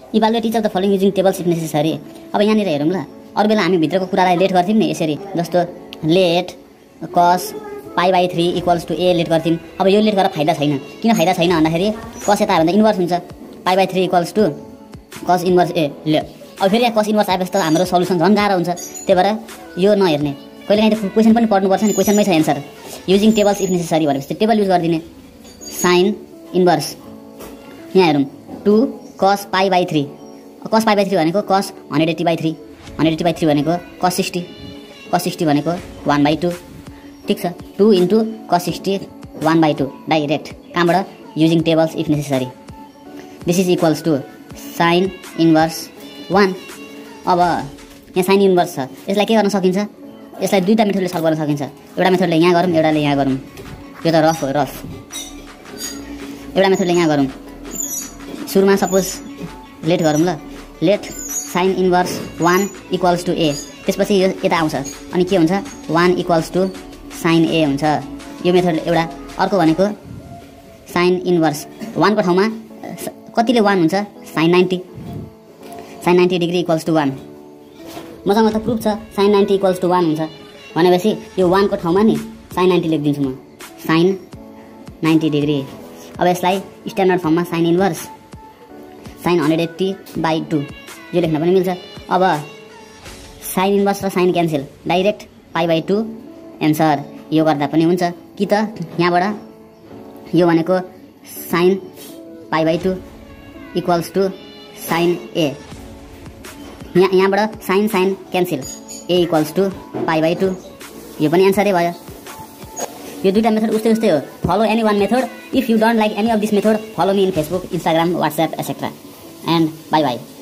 Evaluate each of the following using tables if necessary. अब यहाँनिर हेरौँ ल, अरू बेला हामी भित्रको कुरालाई लेट गर्थ्यौँ नि यसरी, जस्तो let cos π/3 equals to a let गर्थ्यौँ। अब यो लेट गरेर फाइदा छैन। किन फाइदा छैन भन्दाखेरि cos यता आयो भने इन्भर्स हुन्छ, π/3 equals to cos inverse a ले। अब फेरि यहाँ cos इन्भर्स आएपछि त हाम्रो सल्युसन झन् गाह्रो हुन्छ, त्यही भएर यो नहेर्ने। कहिलेकाहीँ त क्वेसन पनि पढ्नुपर्छ नि, क्वेसनमै छ answer. Using tables if necessary भनेपछि टेबल युज गरिदिने। साइन इन्भर्स यहाँ हेरौँ 2 cos π/3, cos π/3 भनेको cos 180/3, 180/3 भनेको cos 60, cos 60 भनेको 1/2। ठिक छ, 2 इन्टु cos 60 1/2 डाइरेक्ट। कहाँबाट? Using tables if necessary. This is equals to sine inverse 1। अब यहाँ साइन इन्भर्स छ, यसलाई के गर्न सकिन्छ? यसलाई दुईवटा मेथडले सल्भ गर्न सकिन्छ। एउटा मेथडले यहाँ गरौँ, एउटाले यहाँ गरौँ। यो त रफ हो, रफ। एउटा मेथडले यहाँ गरौँ। सुरुमा सपोज लेट गरौँ ल, let sine inverse 1 equals to a। त्यसपछि यो यता आउँछ अनि के हुन्छ? 1 इक्वल्स टु साइन a हुन्छ। यो मेथडले एउटा। अर्को भनेको साइन इन्भर्स 1 को ठाउँमा कतिले 1 हुन्छ? Sine 90, sine 90 degree equals to 1। मसँग त प्रुफ छ साइन 90 इक्वल्स टु 1 हुन्छ भनेपछि यो 1 को ठाउँमा नि साइन 90 लेखिदिन्छु म, साइन 90 डिग्री। अब यसलाई स्ट्यान्डर्ड फर्ममा साइन इन्भर्स साइन 180/2 यो लेख्न पनि मिल्छ। अब साइन इन्भर्स र साइन क्यान्सल, डाइरेक्ट π/2 एन्सर। यो गर्दा पनि हुन्छ कि त यहाँबाट यो भनेको sine π/2 equals to sine a। यहाँबाट sine sine cancel, a equals to π/2। यो पनि एन्सरै भयो। यो दुईटा मेथड उस्तै उस्तै हो। Follow any one method. If you don't like any of this method, follow me in Facebook, Instagram, WhatsApp etcetera. And bye by.